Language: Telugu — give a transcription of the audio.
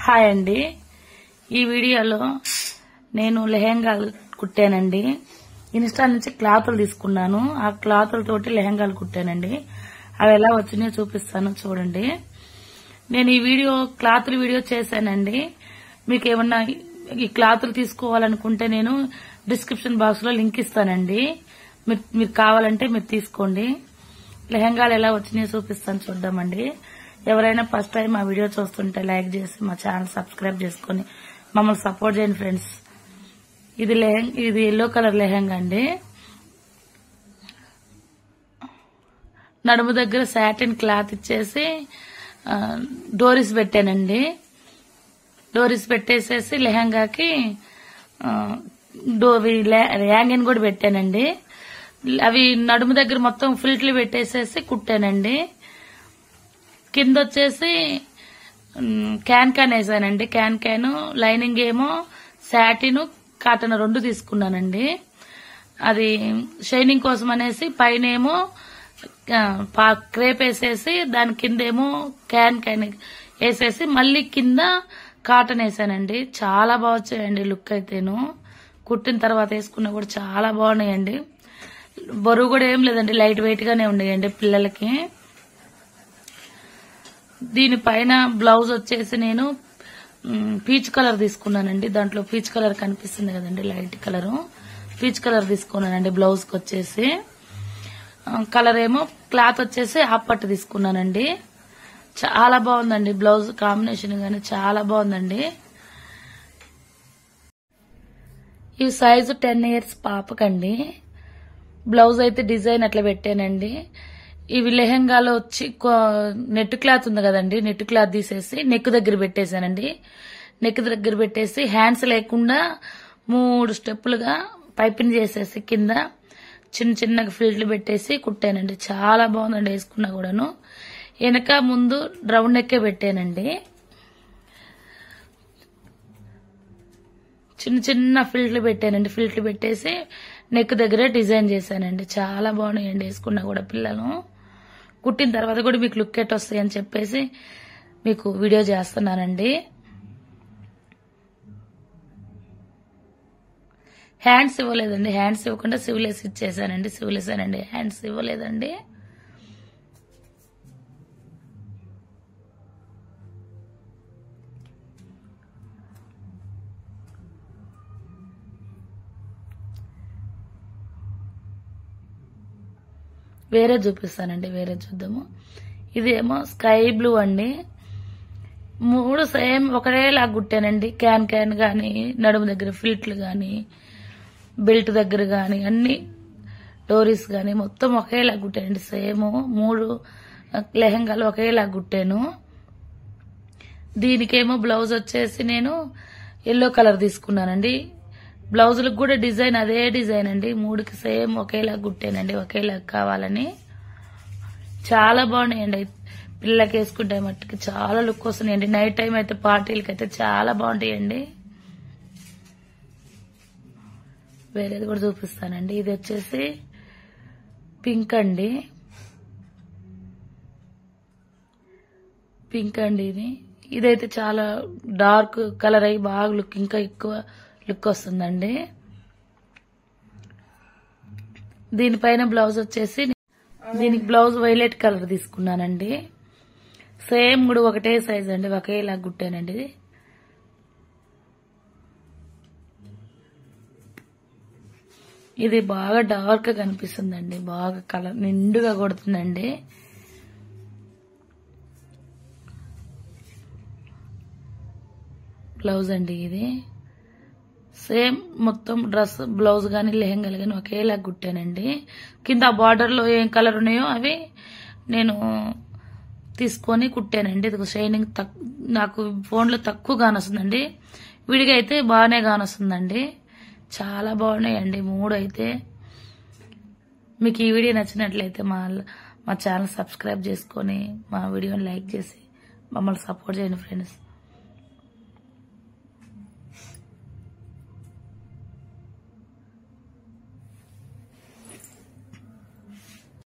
హాయ్ అండి. ఈ వీడియోలో నేను లెహంగాలు కుట్టానండి. ఇన్స్టా నుంచి క్లాతులు తీసుకున్నాను. ఆ క్లాతులతోటి లెహంగాలు కుట్టానండి. అవి ఎలా వచ్చినాయో చూపిస్తాను చూడండి. నేను ఈ వీడియో క్లాతుల వీడియో చేశానండి. మీకు ఏమన్నా ఈ క్లాతులు తీసుకోవాలనుకుంటే నేను డిస్క్రిప్షన్ బాక్స్ లో లింక్ ఇస్తానండి. మీరు కావాలంటే మీరు తీసుకోండి. లెహంగాలు ఎలా వచ్చినాయో చూపిస్తాను చూద్దామండి. ఎవరైనా ఫస్ట్ టైం మా వీడియో చూస్తుంటే లైక్ చేసి మా ఛానల్ సబ్స్క్రైబ్ చేసుకుని మమ్మల్ని సపోర్ట్ చేయండి ఫ్రెండ్స్. ఇది ఎల్లో కలర్ లెహంగా అండి. నడుము దగ్గర సాటిన్ క్లాత్ ఇచ్చేసి డోరీస్ పెట్టానండి. డోరీస్ పెట్టేసేసి లెహంగాకి యాంగిన్ కూడా పెట్టానండి. అవి నడుము దగ్గర మొత్తం ఫిల్ట్లు పెట్టేసేసి కుట్టానండి. కింద వచ్చేసి క్యాన్ వేసానండి. క్యాన్ లైనింగ్ ఏమో సాటిన్ కాటన్ రెండు తీసుకున్నానండి. అది షైనింగ్ కోసం అనేసి పైన ఏమో క్రేప్ వేసేసి దాని కింద ఏమో క్యాన్ వేసేసి మళ్ళీ కింద కాటన్ వేసానండి. చాలా బాగా వచ్చాయండి లుక్ అయితేను. కుట్టిన తర్వాత వేసుకున్నా కూడా చాలా బాగున్నాయండి. బరువు కూడా ఏం లేదండి, లైట్ వెయిట్ గానే ఉన్నాయండి పిల్లలకి. దీనిపైన బ్లౌజ్ వచ్చేసి నేను పీచ్ కలర్ తీసుకున్నానండి. దాంట్లో పీచ్ కలర్ కనిపిస్తుంది కదండి, లైట్ కలర్. పీచ్ కలర్ తీసుకున్నానండి బ్లౌజ్ కి వచ్చేసి. కలర్ ఏమో క్లాత్ వచ్చేసి ఆపట్టు తీసుకున్నానండి. చాలా బాగుందండి బ్లౌజ్ కాంబినేషన్ గానీ చాలా బాగుందండి. ఈ సైజు 10 years పాపకండి. బ్లౌజ్ అయితే డిజైన్ అట్లా పెట్టానండి. ఇవి లెహంగాలో వచ్చి నెట్ క్లాత్ ఉంది కదండి, నెట్ క్లాత్ తీసేసి నెక్ దగ్గర పెట్టేశానండి. నెక్ దగ్గర పెట్టేసి హ్యాండ్స్ లేకుండా 3 స్టెప్పులుగా పైపింగ్ చేసేసి కింద చిన్న చిన్నగా ఫిల్ట్లు పెట్టేసి కుట్టానండి. చాలా బాగుందండి వేసుకున్నా కూడాను. వెనక ముందు రౌండ్ నెక్కే పెట్టానండి. చిన్న చిన్న ఫిల్ట్లు పెట్టానండి. ఫిల్ట్లు పెట్టేసి నెక్ దగ్గర డిజైన్ చేశానండి. చాలా బాగున్నాయండి వేసుకున్నా కూడా పిల్లలు. కుట్టిన తర్వాత కూడా మీకు లుక్ ఎట్ వస్తాయి అని చెప్పేసి మీకు వీడియో చేస్తున్నానండి. హ్యాండ్స్ ఇవ్వలేదండి. హ్యాండ్స్ ఇవ్వకుండా సివిలేస్ ఇచ్చేసానండి. సివిలేసానండి, హ్యాండ్స్ ఇవ్వలేదండి. వేరే చూపిస్తానండి, వేరే చూద్దాము. ఇదేమో స్కై బ్లూ అండి. 3 సేమ్ ఒకటేలా కుట్టానండి. క్యాన్ గాని, నడుము దగ్గర ఫిల్ట్లు గాని, బెల్ట్ దగ్గర గాని, అన్ని డోరీస్ గాని మొత్తం ఒకేలా కుట్టానండి. సేమ్ 3 లెహంగాలు ఒకేలా కుట్టాను. దీనికేమో బ్లౌజ్ వచ్చేసి నేను ఎల్లో కలర్ తీసుకున్నానండి. బ్లౌజులకు కూడా డిజైన్ అదే డిజైన్ అండి. 3కి సేమ్ ఒకేలా కుట్టానండి, ఒకేలా కావాలని. చాలా బాగున్నాయండి. పిల్లలకి వేసుకుంటే మట్టుకి చాలా లుక్ వస్తున్నాయండి. నైట్ టైం అయితే పార్టీలకి అయితే చాలా బాగుంటాయండి. వేరేది కూడా చూపిస్తానండి. ఇది వచ్చేసి పింక్ అండి. పింక్ అండి ఇదైతే చాలా డార్క్ కలర్ అయ్యి బాగా లుక్ ఇంకా ఎక్కువ లుక్ వస్తుందండి. దీనిపైన బ్లౌజ్ వచ్చేసి దీనికి బ్లౌజ్ వైలెట్ కలర్ తీసుకున్నానండి. సేమ్ కూడా ఒకటే సైజ్ అండి, ఒకేలా కుట్టానండి. ఇది బాగా డార్క్ గా కనిపిస్తుందండి, బాగా కలర్ నిండుగా కొడుతుందండి. బ్లౌజ్ అండి ఇది. సేమ్ మొత్తం డ్రెస్ బ్లౌజ్ గాని లెహంగాలు గాని ఒకేలా కుట్టానండి. కింద బార్డర్ లో ఏం కలర్ ఉన్నాయో అవి నేను తీసుకొని కుట్టానండి. ఇది షైనింగ్ నాకు ఫోన్ లో తక్కువ కానొస్తుందండి, విడిగా అయితే బాగానే కానొస్తుందండి. చాలా బాగున్నాయండి 3 అయితే. మీకు ఈ వీడియో నచ్చినట్లయితే మా ఛానల్ సబ్స్క్రైబ్ చేసుకొని మా వీడియోని లైక్ చేసి మమ్మల్ని సపోర్ట్ చేయండి ఫ్రెండ్స్.